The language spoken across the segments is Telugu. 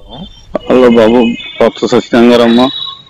హలో బాబు, భక్త సత్యనారాయణ గారమ్మా.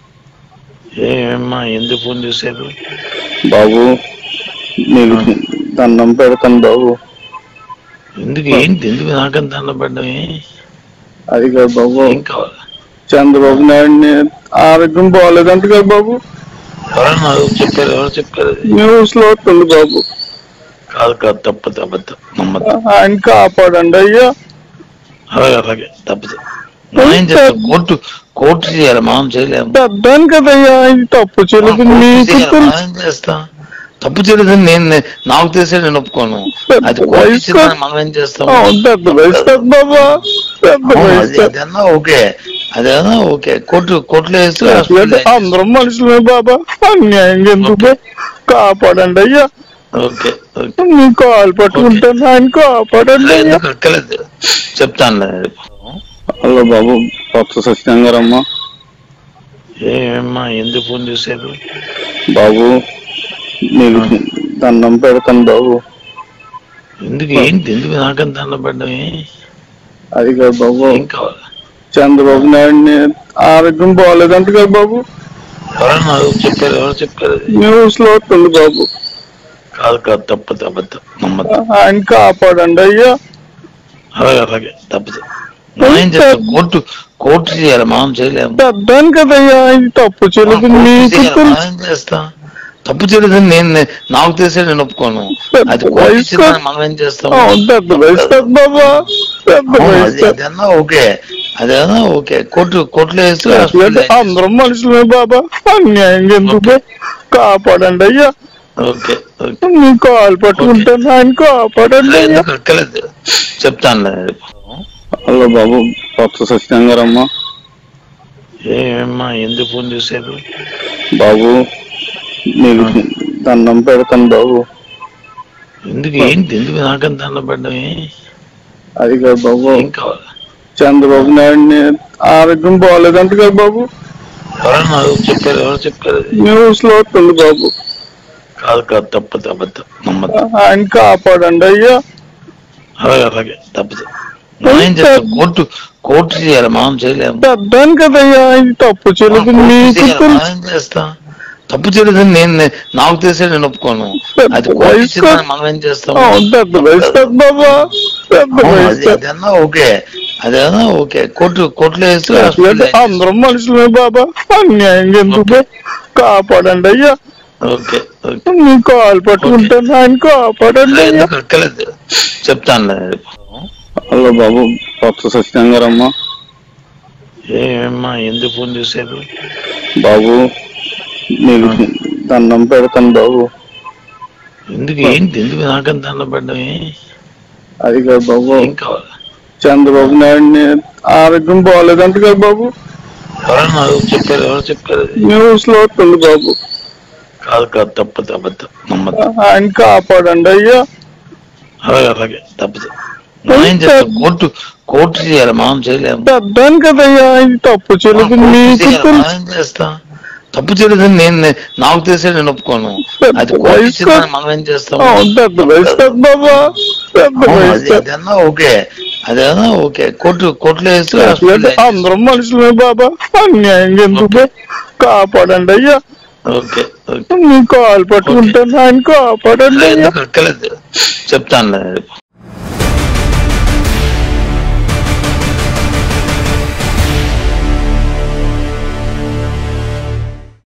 ఏమమ్మా ఎందుకు ఫోన్ చేశారు బాబు నీకు దండం పెడతాను బాబు. ఎందుకు ఏంటి ఎందుకు నాకంత అన్నపడ్డమే అది కాదు బాబు, ఏం కావాలి చంద్రబాబు నాయుడిని ఆరోగ్యం బాగోలేదంట కదా బాబు. ఎవరన్నా చెప్పారు ఎవరు చెప్పారు అది న్యూస్ లో వస్తుంది బాబు. కాదు కాదు తప్పదు అబద్ధం నమ్మద్దు ఆయన కాపాడండి అయ్యా. అలాగే అలాగే తప్పదు మనం ఏం చేస్తాం కోర్టు చేయాలి మనం చేయలేము పెద్దాను కదయ్యా, ఇది తప్పు చేయలేదు మీకు మనం ఏం చేస్తాం తప్పు చేయలేదని నాకు తెలిసే నేను ఒప్పుకోను అది కోర్టు చేయాలని మనం ఏం చేస్తాం పెద్ద వయసు కదా బాబా, పెద్ద వయసు. అదన్నా ఓకే అదేనా ఓకే కోర్టులో వేస్తే అందరం మనుషులమే బాబా, అన్యాయం ఎందుకు కాపాడండి అయ్యా. ఓకే నీ కాలు పట్టుకుంటాను, ఆయన కాపాడండి అయ్యా. చెప్తాను. హలో బాబు, భక్త సత్యనారాయణ గారమ్మా. ఏమమ్మా ఎందుకు ఫోన్ చేశారు బాబు నీకు దండం పెడతాను బాబు. ఎందుకు ఏంటి ఎందుకు నాకంత అన్నపడ్డమే అది కాదు బాబు, ఏం కావాలి చంద్రబాబు నాయుడిని ఆరోగ్యం బాగోలేదంట కదా బాబు. ఎవరన్నా చెప్పారు ఎవరు చెప్పారు అది న్యూస్ లో వస్తుంది బాబు. కాదు కాదు తప్పదు అబద్ధం నమ్మద్దు ఆయన కాపాడండి అయ్యా. అలాగే అలాగే తప్పదు మనం ఏం చేస్తాం కోర్టు చేయాలి మనం చేయలేము పెద్దాను కదయ్యా, ఇది తప్పు చేయలేదు మీకు మనం ఏం చేస్తాం తప్పు చేయలేదని నాకు తెలిసే నేను ఒప్పుకోను అది కోర్టు చేయాలని మనం ఏం చేస్తాం పెద్ద వయసు కదా బాబా, పెద్ద వయసు. అదన్నా ఓకే అదేనా ఓకే కోర్టులో వేస్తే అందరం మనుషులమే బాబా, అన్యాయం ఎందుకు కాపాడండి అయ్యా. ఓకే నీ కాలు పట్టుకుంటాను, ఆయన కాపాడండి అయ్యా. చెప్తాను. హలో బాబు, భక్త సత్యనారాయణ గారమ్మా. ఏమమ్మా ఎందుకు ఫోన్ చేశారు బాబు నీకు దండం పెడతాను బాబు. ఎందుకు ఏంటి ఎందుకు నాకంత అన్నపడ్డమే అది కాదు బాబు, ఏం కావాలి చంద్రబాబు నాయుడిని ఆరోగ్యం బాగోలేదంట కదా బాబు. ఎవరన్నా చెప్పారు ఎవరు చెప్పారు అది న్యూస్ లో వస్తుంది బాబు. కాదు కాదు తప్పదు అబద్ధం నమ్మద్దు ఆయన కాపాడండి అయ్యా. అలాగే అలాగే తప్పదు మనం ఏం చేస్తాం కోర్టు చేయాలి మనం చేయలేము పెద్దాను కదయ్యా, ఇది తప్పు చేయలేదు మీకు మనం ఏం చేస్తాం తప్పు చేయలేదని నాకు తెలిసే నేను ఒప్పుకోను అది కోర్టు చేయాలని మనం ఏం చేస్తాం పెద్ద వయసు కదా బాబా, పెద్ద వయసు. అదన్నా ఓకే అదేనా ఓకే కోర్టులో వేస్తే అందరం మనుషులమే బాబా, అన్యాయం ఎందుకు కాపాడండి అయ్యా. ఓకే నీ కాలు పట్టుకుంటాను, ఆయన కాపాడండి అయ్యా. చెప్తాను. హలో బాబు, భక్త సత్యనారాయణ గారమ్మా. ఏమమ్మా ఎందుకు ఫోన్ చేశారు బాబు నీకు దండం పెడతాను బాబు. ఎందుకు ఏంటి ఎందుకు నాకంత అన్నపడ్డమే అది కాదు బాబు, ఏం కావాలి చంద్రబాబు నాయుడిని ఆరోగ్యం బాగోలేదంట కదా బాబు. ఎవరన్నా చెప్పారు ఎవరు చెప్పారు అది న్యూస్ లో వస్తుంది బాబు. కాదు కాదు తప్పదు అబద్ధం నమ్మద్దు ఆయన కాపాడండి అయ్యా. అలాగే అలాగే తప్పదు మనం ఏం చేస్తాం కోర్టు చేయాలి మనం చేయలేము పెద్దాను కదయ్యా, ఇది తప్పు చేయలేదు మీకు మనం ఏం చేస్తాం తప్పు చేయలేదని నాకు తెలిసే నేను ఒప్పుకోను అది కోర్టు చేయాలని మనం ఏం చేస్తాం పెద్ద వయసు కదా బాబా, పెద్ద వయసు. అదన్నా ఓకే అదేనా ఓకే కోర్టులో వేస్తే అందరం మనుషులమే బాబా, అన్యాయం ఎందుకు కాపాడండి అయ్యా. ఓకే నీ కాలు పట్టుకుంటాను, ఆయన కాపాడండి అయ్యా. చెప్తాను.